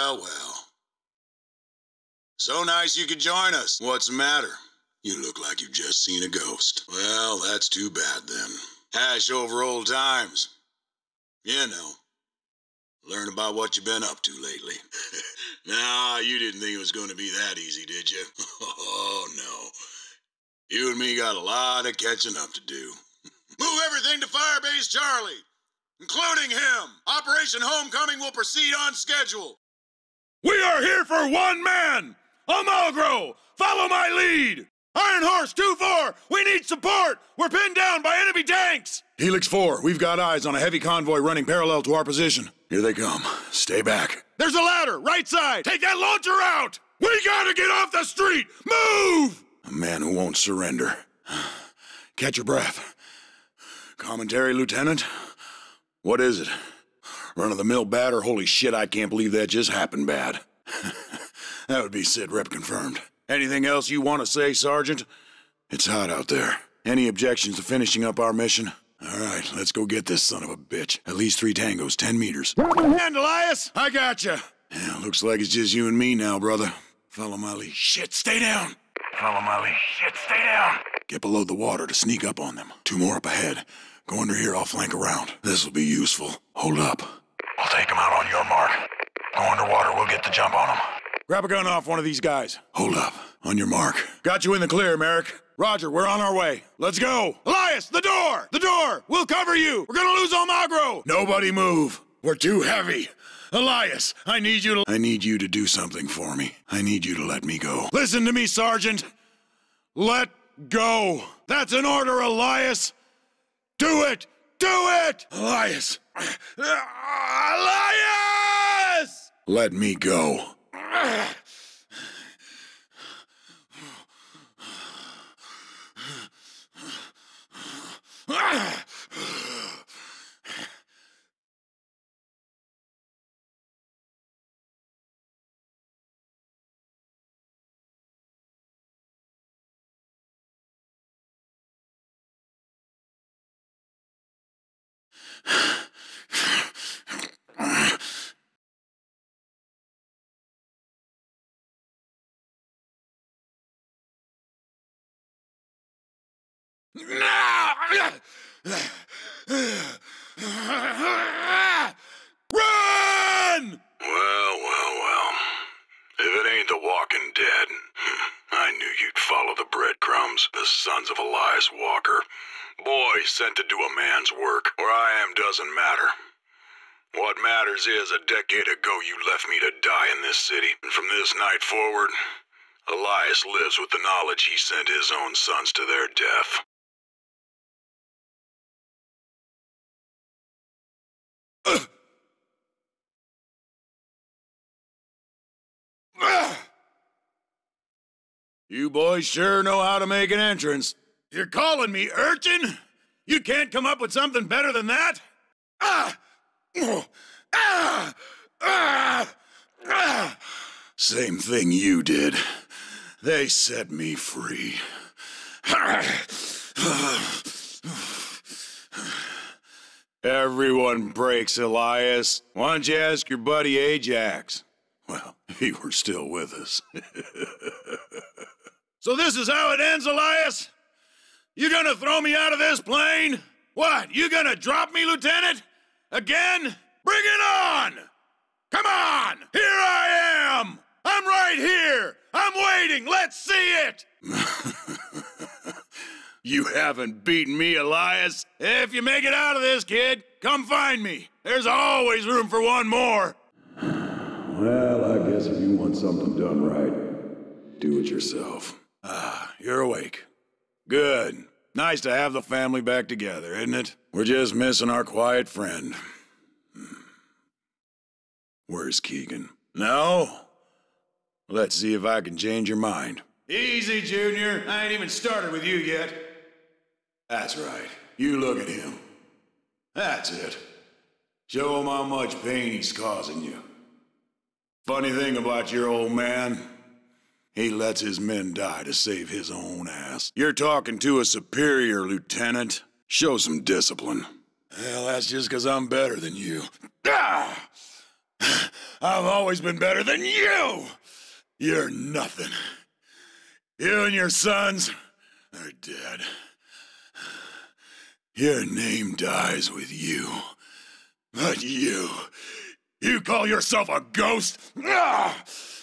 Well, well. So nice you could join us. What's the matter? You look like you've just seen a ghost. Well, that's too bad then. Hash over old times. You know. Learn about what you've been up to lately. Nah, you didn't think it was going to be that easy, did you? Oh, no. You and me got a lot of catching up to do. Move everything to Firebase Charlie, including him. Operation Homecoming will proceed on schedule. We are here for one man! Almagro! Follow my lead! Iron Horse 2-4! We need support! We're pinned down by enemy tanks! Helix 4, we've got eyes on a heavy convoy running parallel to our position. Here they come. Stay back. There's a ladder, right side! Take that launcher out! We gotta get off the street! Move! A man who won't surrender. Catch your breath. Commentary, Lieutenant? What is it? Run-of-the-mill bad or holy shit, I can't believe that just happened bad. That would be Sid Rep confirmed. Anything else you want to say, Sergeant? It's hot out there. Any objections to finishing up our mission? All right, let's go get this son of a bitch. At least 3 tangos, 10 meters. Grab my hand, Elias! I gotcha! Yeah, looks like it's just you and me now, brother. Follow my lead. Shit, stay down! Follow my lead. Shit, stay down! Get below the water to sneak up on them. 2 more up ahead. Go under here, I'll flank around. This'll be useful. Hold up. We'll take them out on your mark. Go underwater, we'll get the jump on them. Grab a gun off one of these guys. Hold up. On your mark. Got you in the clear, Merrick. Roger, we're on our way. Let's go! Elias, the door! The door! We'll cover you! We're gonna lose Almagro! Nobody move! We're too heavy! Elias, I need you to do something for me. I need you to let me go. Listen to me, Sergeant! Let go! That's an order, Elias! Do it! Do it! Elias! Elias! Let me go. Run! Well. If it ain't the Walking Dead, I knew you'd follow the breadcrumbs, the sons of Elias Walker. Boys sent to do a man's work. Where I am doesn't matter. What matters is, a decade ago you left me to die in this city. And from this night forward, Elias lives with the knowledge he sent his own sons to their death. You boys sure know how to make an entrance. You're calling me urchin? You can't come up with something better than that? Same thing you did. They set me free. Everyone breaks, Elias. Why don't you ask your buddy Ajax? Well, he were still with us. So this is how it ends, Elias? You gonna throw me out of this plane? What, you gonna drop me, Lieutenant? Again? Bring it on! Come on! Here I am! I'm right here! I'm waiting! Let's see it! You haven't beaten me, Elias. If you make it out of this, kid, come find me. There's always room for one more. Well, I guess if you want something done right, do it yourself. You're awake. Good. Nice to have the family back together, isn't it? We're just missing our quiet friend. Where's Keegan? No? Let's see if I can change your mind. Easy, Junior. I ain't even started with you yet. That's right. You look at him. That's it. Show him how much pain he's causing you. Funny thing about your old man, he lets his men die to save his own ass. You're talking to a superior, Lieutenant. Show some discipline. Well, that's just 'cause I'm better than you. I've always been better than you! You're nothing. You and your sons are dead. Your name dies with you. But you call yourself a ghost? Ah!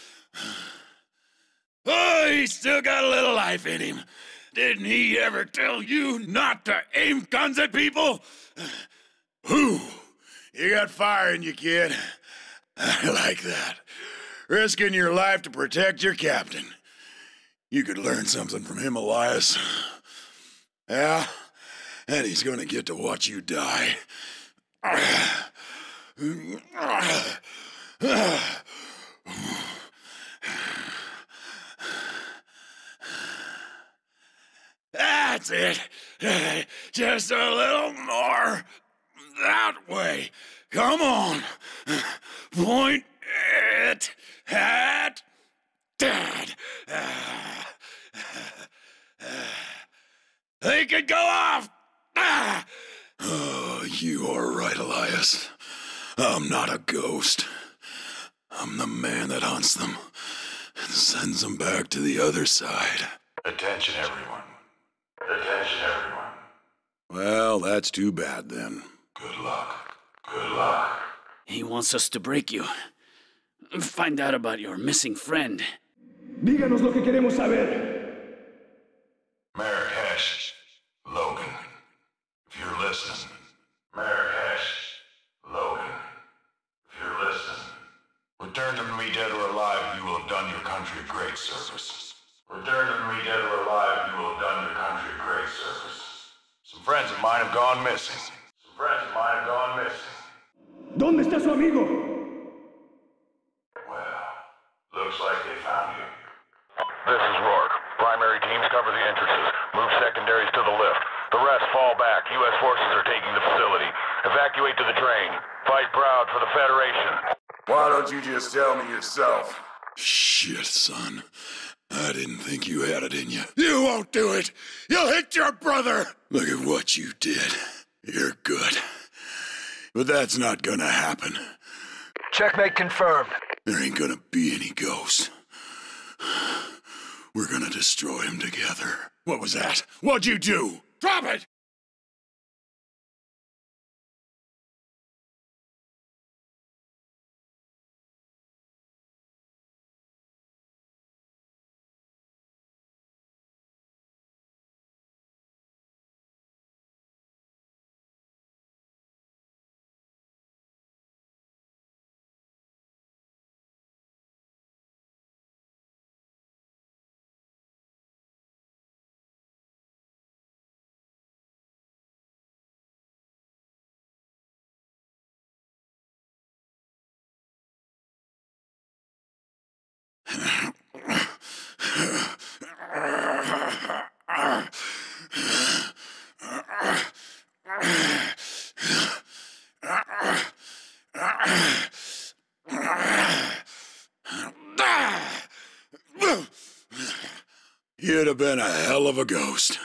Oh, he's still got a little life in him. Didn't he ever tell you not to aim guns at people? Whew, you got fire in you, kid. I like that. Risking your life to protect your captain. You could learn something from him, Elias. Yeah? And he's gonna get to watch you die. That's it. Just a little more. That way. Come on. Point it at Dad. They could go off. Oh, you are right, Elias. I'm not a ghost. I'm the man that hunts them and sends them back to the other side. Attention, everyone. Attention, everyone. Well, that's too bad then. Good luck. Good luck. He wants us to break you. Find out about your missing friend. Díganos lo que queremos saber. Merrick Hesh, Logan, if you're listening. Merrick Hesh, Logan, if you're listening. Return them to me dead or alive, and you will have done your country a great service. Return them to me dead or alive, and you will have done your country a great service. Some friends of mine have gone missing. Some friends of mine have gone missing. ¿Dónde está su amigo? Well, looks like they found you. This is Rourke. Primary teams cover the entrances. Move secondaries to the lift. The rest fall back. U.S. forces are taking the facility. Evacuate to the train. Fight proud for the Federation. Why don't you just tell me yourself? Shit, son. I didn't think you had it in you. You won't do it! You'll hit your brother! Look at what you did. You're good. But that's not gonna happen. Checkmate confirmed. There ain't gonna be any ghost. We're gonna destroy him together. What was that? What'd you do? Drop it! You'd have been a hell of a ghost.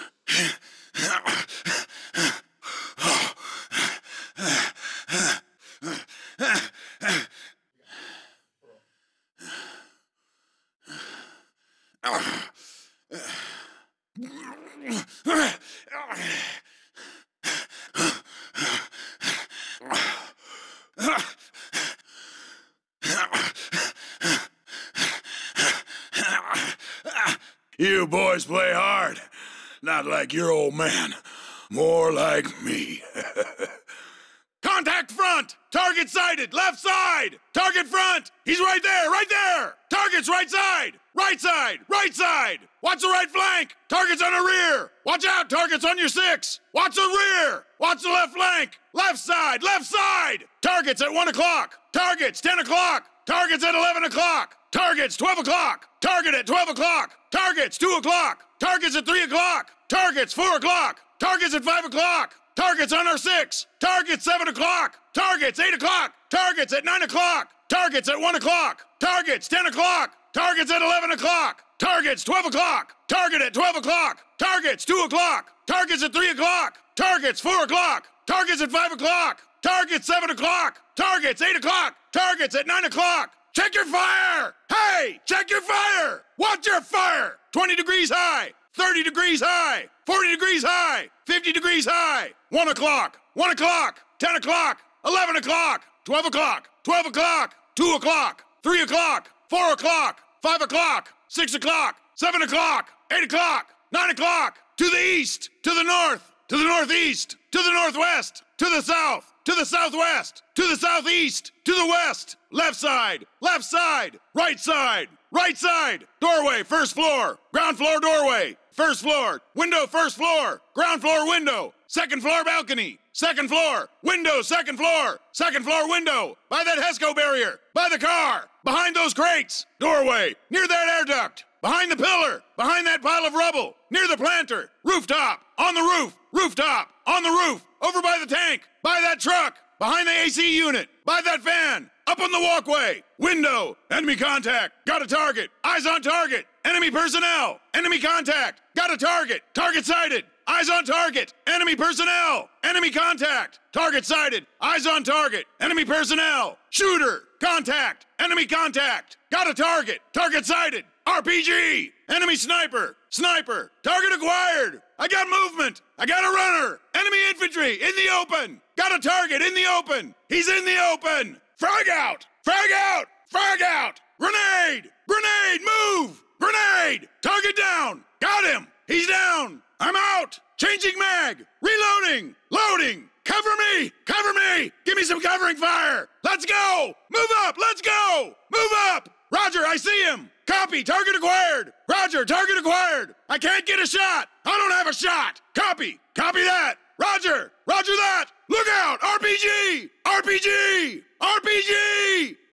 You boys play hard. Not like your old man. More like me. Contact front! Target sighted! Left side! Target front! He's right there! Right there! Target's right side! Right side! Right side! Watch the right flank! Target's on the rear! Watch out! Target's on your 6! Watch the rear! Watch the left flank! Left side! Left side! Target's at 1 o'clock! Target's 10 o'clock! Target's at 11 o'clock! Target's 12 o'clock! Target at 12 o'clock! Target's 2 o'clock! Target's at 3 o'clock! Target's 4 o'clock! Target's at 5 o'clock! Target's on our 6! Target's 7 o'clock! Target's 8 o'clock! Target's at 9 o'clock! Target's at 1 o'clock! Target's 10 o'clock! Target's at 11 o'clock! Target's 12 o'clock! Target at 12 o'clock! Target's 2 o'clock! Target's at 3 o'clock! Target's 4 o'clock! Target's at 5 o'clock! Target's 7 o'clock! Target's 8 o'clock! Targets at 9 o'clock! Check your fire! Hey! Check your fire! Watch your fire! 20 degrees high! 30 degrees high! 40 degrees high! 50 degrees high! 1 o'clock! 1 o'clock! 10 o'clock! 11 o'clock! 12 o'clock! 12 o'clock! 2 o'clock! 3 o'clock! 4 o'clock! 5 o'clock! 6 o'clock! 7 o'clock! 8 o'clock! 9 o'clock! To the east! To the north! To the northeast! To the northwest! To the south! To the southwest! To the southeast! To the west! Left side! Left side! Right side! Right side! Doorway, first floor! Ground floor doorway! First floor! Window, first floor! Ground floor window! Second floor balcony! Second floor! Window, second floor! Second floor window! By that HESCO barrier! By the car! Behind those crates! Doorway! Near that air duct! Behind the pillar! Behind that pile of rubble! Near the planter! Rooftop! On the roof! Rooftop! On the roof! Over by the tank! By that truck! Behind the AC unit! By that van! Up on the walkway! Window! Enemy contact! Got a target! Eyes on target! Enemy personnel! Enemy contact! Got a target! Target sighted! Eyes on target! Enemy personnel! Enemy contact! Target sighted! Eyes on target! Enemy personnel! Shooter! Contact! Enemy contact! Got a target! Target sighted! RPG! Enemy sniper! Sniper! Target acquired! I got movement! I got a runner! Enemy infantry! In the open! Got a target in the open! He's in the open! Frag out! Frag out! Frag out! Grenade! Grenade! Move! Grenade! Target down! Got him! He's down! I'm out! Changing mag! Reloading! Loading! Cover me! Cover me! Give me some covering fire! Let's go! Move up! Let's go! Move up! Roger, I see him! Copy! Target acquired! Roger, target acquired! I can't get a shot! I don't have a shot! Copy! Copy that! Roger! Roger that! Look out! RPG! RPG! RPG!